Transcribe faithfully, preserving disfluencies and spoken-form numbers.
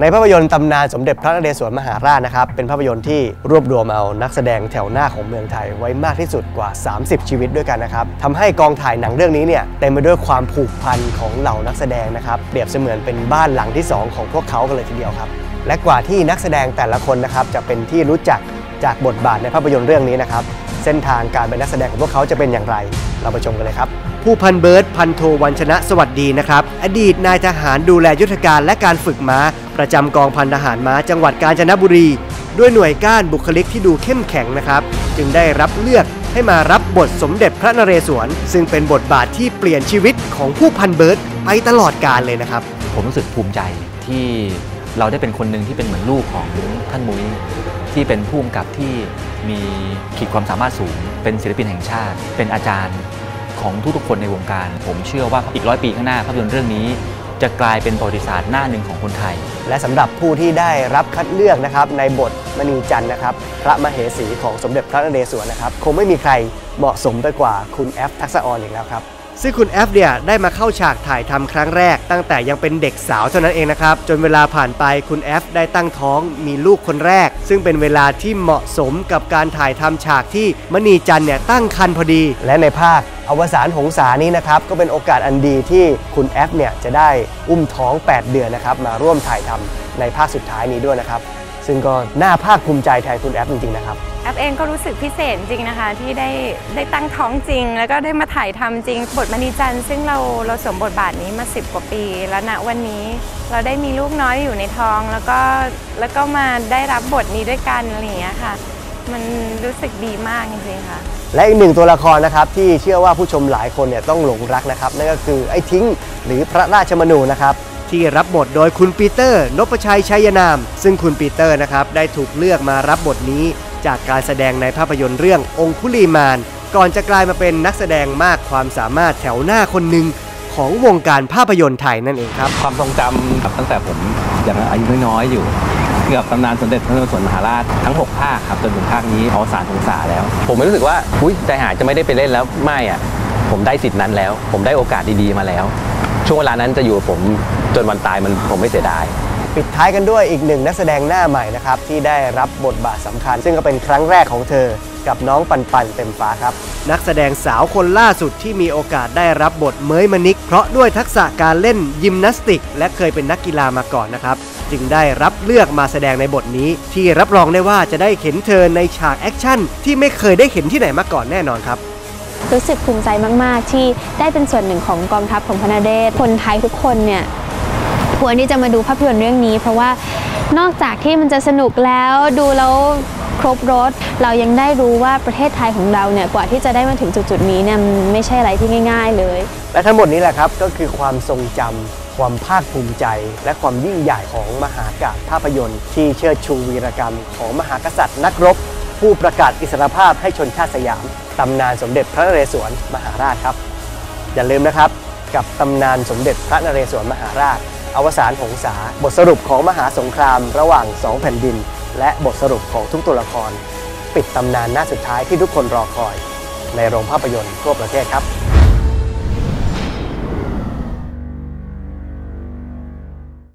ในภาพยนตร์ตำนานสมเด็จพระนเรศวรมหาราชนะครับเป็นภาพยนตร์ที่รวบรวมเอานักแสดงแถวหน้าของเมืองไทยไว้มากที่สุดกว่าสามสิบชีวิตด้วยกันนะครับทำให้กองถ่ายหนังเรื่องนี้เนี่ยเต็มไปด้วยความผูกพันของเหล่านักแสดงนะครับเปรียบเสมือนเป็นบ้านหลังที่สองของพวกเขากันเลยทีเดียวครับและกว่าที่นักแสดงแต่ละคนนะครับจะเป็นที่รู้จักจากบทบาทในภาพยนตร์เรื่องนี้นะครับเส้นทางการเป็นนักแสดงของพวกเขาจะเป็นอย่างไรเราไปชมกันเลยครับผู้พันเบิร์ตพันโทวัญชนะสวัสดีนะครับอดีตนายทหารดูแลยุทธการและการฝึกม้าประจำกองพันทหารม้าจังหวัดกาญจนบุรีด้วยหน่วยก้านบุคลิกที่ดูเข้มแข็งนะครับจึงได้รับเลือกให้มารับบทสมเด็จพระนเรศวรซึ่งเป็นบทบาทที่เปลี่ยนชีวิตของผู้พันเบิร์ตไปตลอดกาลเลยนะครับผมรู้สึกภูมิใจที่เราได้เป็นคนหนึ่งที่เป็นเหมือนลูกของท่านมุ้ยที่เป็นผู้กำกับที่มีขีดความสามารถสูงเป็นศิลปินแห่งชาติเป็นอาจารย์ของทุกๆคนในวงการผมเชื่อว่าอีกร้อยปีข้างหน้าภาพยนตร์เรื่องนี้จะกลายเป็นประวัติศาสตร์หน้าหนึ่งของคนไทยและสำหรับผู้ที่ได้รับคัดเลือกนะครับในบทมณีจันทร์นะครับพระมเหสีของสมเด็จพระนเรศวรนะครับคงไม่มีใครเหมาะสมไปกว่าคุณแอฟทักษะออนอีกแล้วครับซึ่งคุณแอฟเนี่ยได้มาเข้าฉากถ่ายทำครั้งแรกตั้งแต่ยังเป็นเด็กสาวเท่านั้นเองนะครับจนเวลาผ่านไปคุณแอฟได้ตั้งท้องมีลูกคนแรกซึ่งเป็นเวลาที่เหมาะสมกับการถ่ายทำฉากที่มณีจันทร์เนี่ยตั้งครรภ์พอดีและในภาคอวสานหงสานี้นะครับก็เป็นโอกาสอันดีที่คุณแอฟเนี่ยจะได้อุ้มท้องแปดเดือนนะครับมาร่วมถ่ายทำในภาคสุดท้ายนี้ด้วยนะครับซึ่งก็น่าภาคภูมิใจแทนคุณแอฟจริงๆนะครับแอฟเองก็รู้สึกพิเศษจริงนะคะที่ได้ได้ตั้งท้องจริงแล้วก็ได้มาถ่ายทำจริงบทมณีจันทร์ซึ่งเราเราสวมบทบาทนี้มาสิบกว่าปีแล้วณวันนี้เราได้มีลูกน้อยอยู่ในท้องแล้วก็แล้วก็มาได้รับบทนี้ด้วยกันอะไรอย่างเงี้ยค่ะมันรู้สึกดีมากจริงๆค่ะและอีกหนึ่งตัวละครนะครับที่เชื่อว่าผู้ชมหลายคนเนี่ยต้องหลงรักนะครับนั่นก็คือไอ้ทิ้งหรือพระราชมนูนะครับที่รับบทโดยคุณปีเตอร์นพชัยชัยนามซึ่งคุณปีเตอร์นะครับได้ถูกเลือกมารับบทนี้จากการแสดงในภาพยนตร์เรื่ององคุลีมานก่อนจะกลายมาเป็นนักแสดงมากความสามารถแถวหน้าคนหนึ่งของวงการภาพยนตร์ไทยนั่นเองครับความทรงจำครับตั้งแต่ผมยังอายุน้อยๆอยู่เกี่ยวกับตำนานสมเด็จพระนเรศวรมหาราชทั้งหกภาคครับจนถึงภาคนี้อวสานสงสารแล้วผมไม่รู้สึกว่าอุ้ยใจหายจะไม่ได้ไปเล่นแล้วไม่อ่ะผมได้สิทธิ์นั้นแล้วผมได้โอกาสดีๆมาแล้วช่วงเวลานั้นจะอยู่กับผมจนวันตายมันผมไม่เสียดายปิดท้ายกันด้วยอีกหนึ่งนักแสดงหน้าใหม่นะครับที่ได้รับบทบาทสำคัญซึ่งก็เป็นครั้งแรกของเธอกับน้องปันปันเต็มฟ้าครับนักแสดงสาวคนล่าสุดที่มีโอกาสได้รับบทเมยมณิกเพราะด้วยทักษะการเล่นยิมนาสติกและเคยเป็นนักกีฬามาก่อนนะครับจึงได้รับเลือกมาแสดงในบทนี้ที่รับรองได้ว่าจะได้เห็นเธอในฉากแอคชั่นที่ไม่เคยได้เห็นที่ไหนมาก่อนแน่นอนครับรู้สึกภูมิใจมากๆที่ได้เป็นส่วนหนึ่งของกองทัพของพระนเรศคนไทยทุกคนเนี่ยควรที่จะมาดูภาพยนตร์เรื่องนี้เพราะว่านอกจากที่มันจะสนุกแล้วดูแล้วครบรสเรายังได้รู้ว่าประเทศไทยของเราเนี่ยกว่าที่จะได้มาถึงจุดๆนี้เนี่ยมันไม่ใช่อะไรที่ง่ายๆเลยและทั้งหมดนี้แหละครับก็คือความทรงจำความภาคภูมิใจและความยิ่งใหญ่ของมหากาพย์ภาพยนตร์ที่เชิดชูวีรกรรมของมหากษัตริย์นักรบผู้ประกาศอิสรภาพให้ชนชาติสยามตำนานสมเด็จพระนเรศวรมหาราชครับอย่าลืมนะครับกับตำนานสมเด็จพระนเรศวรมหาราชอวสานหงสาบทสรุปของมหาสงครามระหว่างสองแผ่นดินและบทสรุปของทุกตัวละครปิดตำนานหน้าสุดท้ายที่ทุกคนรอคอยในโรงภาพยนตร์ทั่วประเทศครับ